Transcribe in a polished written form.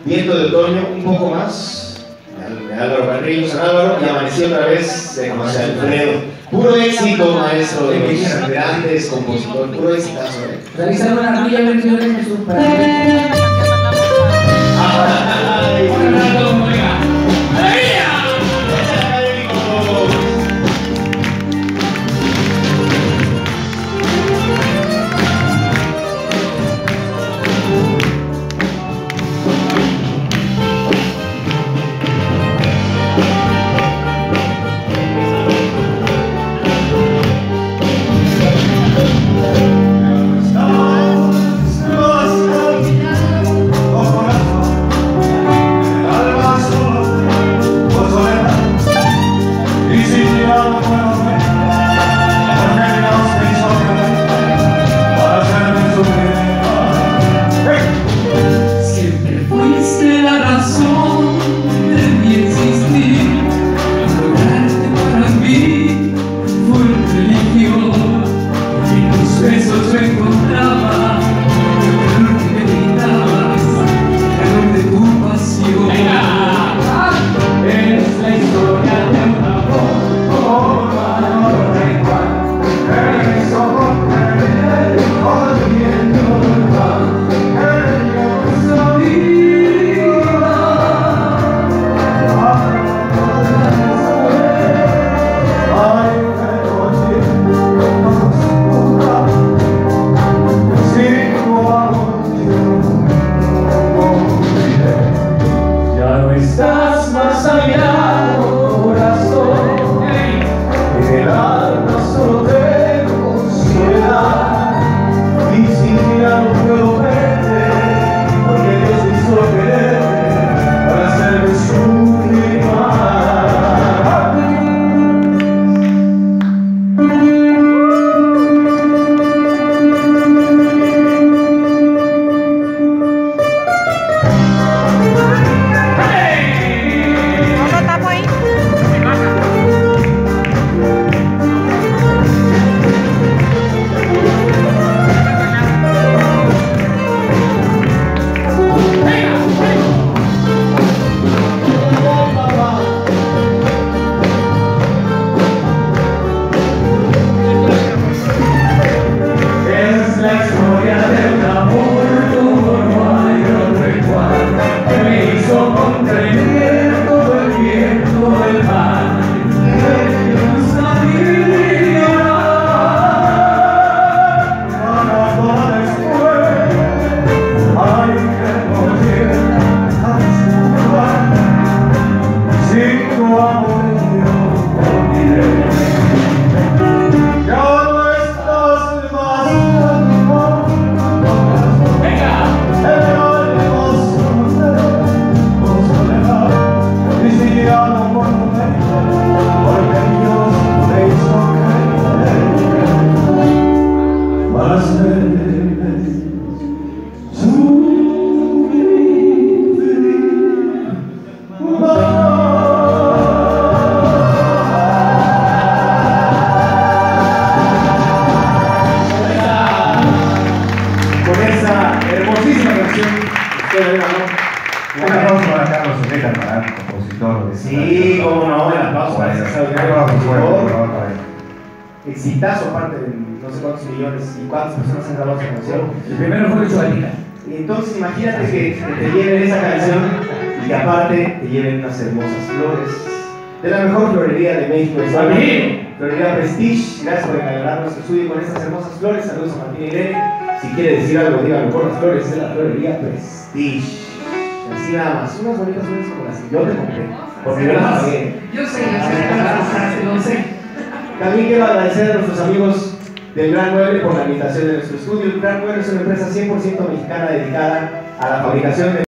Viento de otoño, un poco más, de Álvaro Carrillo, San Álvaro, y Amaneció otra vez de José Alfredo. Puro éxito, maestro de los grandes compositores, puro éxitazo. Realizar una milla versiones de su padre. Estás más allá, corazón, en el alma solo tengo soledad, y sin mirar no puedo verte, porque Dios me hizo quererte para hacerme sufrir más. Hermosísima canción. Un aplauso para Carlos Ortega, para el compositor. Sí, cómo no, el aplauso para ese compositor. Exitazo, aparte de no sé cuántos millones y cuántas personas han grabado esa canción. El primero fue Lucho Valina. Y entonces imagínate que te lleven esa canción y que aparte te lleven unas hermosas flores de la mejor florería de México. Florería Prestige. Gracias por engañar nuestro estudio con estas hermosas flores. Saludos a Martín Irene. Si quiere decir algo, díganlo por las flores de la florería Prestige. Así nada más, unas bonitas flores como las que yo te compré. Porque yo las pagué. Yo sé, lo sé. También quiero agradecer a nuestros amigos del Gran Mueble por la invitación de nuestro estudio. El Gran Mueble es una empresa 100% mexicana dedicada a la fabricación de